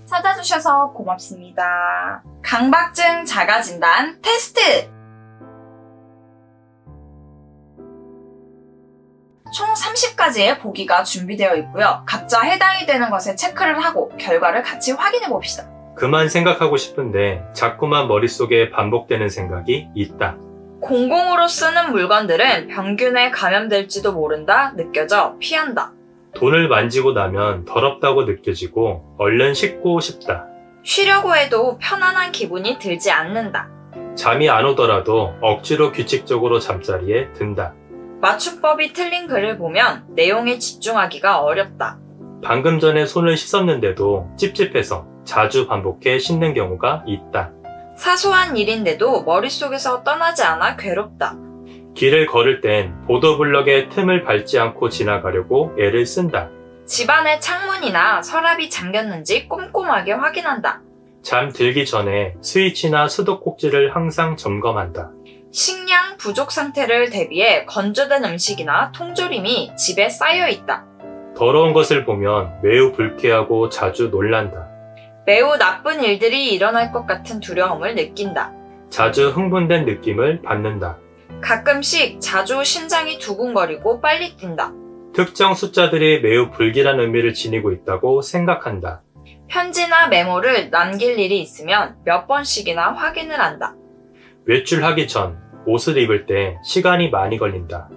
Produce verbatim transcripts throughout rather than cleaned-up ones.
찾아주셔서 고맙습니다. 강박증 자가진단 테스트! 총 삼십 가지의 보기가 준비되어 있고요. 각자 해당이 되는 것에 체크를 하고 결과를 같이 확인해 봅시다. 그만 생각하고 싶은데 자꾸만 머릿속에 반복되는 생각이 있다. 공공으로 쓰는 물건들은 병균에 감염될지도 모른다 느껴져 피한다. 돈을 만지고 나면 더럽다고 느껴지고 얼른 씻고 싶다. 쉬려고 해도 편안한 기분이 들지 않는다. 잠이 안 오더라도 억지로 규칙적으로 잠자리에 든다. 맞춤법이 틀린 글을 보면 내용에 집중하기가 어렵다. 방금 전에 손을 씻었는데도 찝찝해서 자주 반복해 씻는 경우가 있다. 사소한 일인데도 머릿속에서 떠나지 않아 괴롭다. 길을 걸을 땐 보도블럭의 틈을 밟지 않고 지나가려고 애를 쓴다. 집안의 창문이나 서랍이 잠겼는지 꼼꼼하게 확인한다. 잠들기 전에 스위치나 수도꼭지를 항상 점검한다. 식량 부족 상태를 대비해 건조된 음식이나 통조림이 집에 쌓여 있다. 더러운 것을 보면 매우 불쾌하고 자주 놀란다. 매우 나쁜 일들이 일어날 것 같은 두려움을 느낀다. 자주 흥분된 느낌을 받는다. 가끔씩 자주 심장이 두근거리고 빨리 뛴다. 특정 숫자들이 매우 불길한 의미를 지니고 있다고 생각한다. 편지나 메모를 남길 일이 있으면 몇 번씩이나 확인을 한다. 외출하기 전 옷을 입을 때 시간이 많이 걸린다.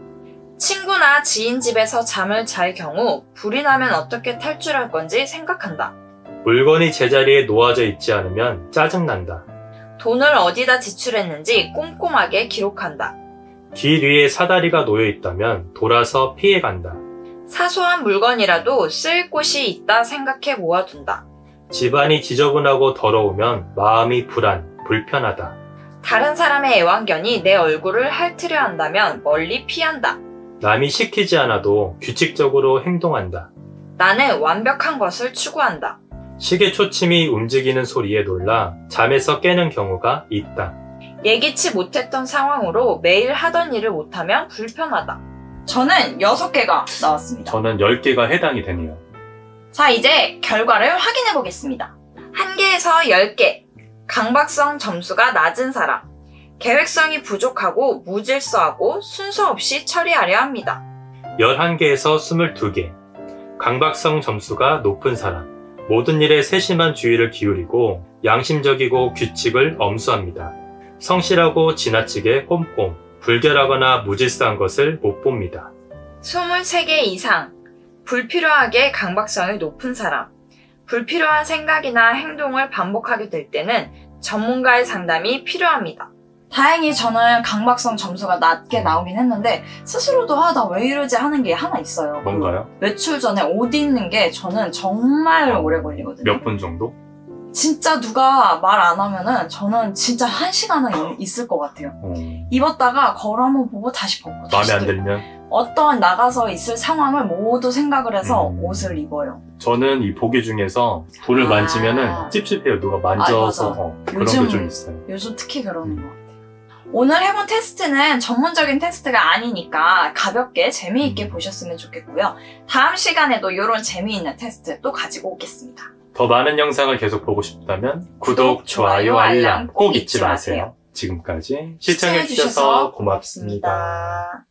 친구나 지인 집에서 잠을 잘 경우 불이 나면 어떻게 탈출할 건지 생각한다. 물건이 제자리에 놓아져 있지 않으면 짜증난다. 돈을 어디다 지출했는지 꼼꼼하게 기록한다. 길 위에 사다리가 놓여 있다면 돌아서 피해간다. 사소한 물건이라도 쓸 곳이 있다 생각해 모아둔다. 집안이 지저분하고 더러우면 마음이 불안, 불편하다. 다른 사람의 애완견이 내 얼굴을 핥으려 한다면 멀리 피한다. 남이 시키지 않아도 규칙적으로 행동한다. 나는 완벽한 것을 추구한다. 시계 초침이 움직이는 소리에 놀라 잠에서 깨는 경우가 있다. 예기치 못했던 상황으로 매일 하던 일을 못하면 불편하다. 저는 여섯 개가 나왔습니다. 저는 열 개가 해당이 되네요. 자, 이제 결과를 확인해 보겠습니다. 한 개에서 열 개. 강박성 점수가 낮은 사람. 계획성이 부족하고 무질서하고 순서 없이 처리하려 합니다. 열한 개에서 스물두 개. 강박성 점수가 높은 사람. 모든 일에 세심한 주의를 기울이고 양심적이고 규칙을 엄수합니다. 성실하고 지나치게 꼼꼼, 불결하거나 무질서한 것을 못 봅니다. 스물세 개 이상. 불필요하게 강박성이 높은 사람. 불필요한 생각이나 행동을 반복하게 될 때는 전문가의 상담이 필요합니다. 다행히 저는 강박성 점수가 낮게 나오긴 했는데 스스로도 아, 나 왜 이러지 하는 게 하나 있어요. 뭔가요? 외출 전에 옷 입는 게 저는 정말 오래 걸리거든요. 몇 분 정도? 진짜 누가 말 안 하면은 저는 진짜 한 시간은 있을 것 같아요. 음. 입었다가 거울 한번 보고 다시 벗고 다시 마음에 안 들고. 들면? 어떠한 나가서 있을 상황을 모두 생각을 해서 음. 옷을 입어요. 저는 이 보기 중에서 불을 아. 만지면은 찝찝해요. 누가 만져서 아, 맞아. 어, 그런 요즘- 게 좀 있어요. 요즘 특히 그러는 것 같아요. 오늘 해본 테스트는 전문적인 테스트가 아니니까 가볍게 재미있게 음. 보셨으면 좋겠고요. 다음 시간에도 이런 재미있는 테스트 또 가지고 오겠습니다. 더 많은 영상을 계속 보고 싶다면 구독, 좋아요, 알람 꼭 잊지 마세요. 지금까지 시청해주셔서 고맙습니다.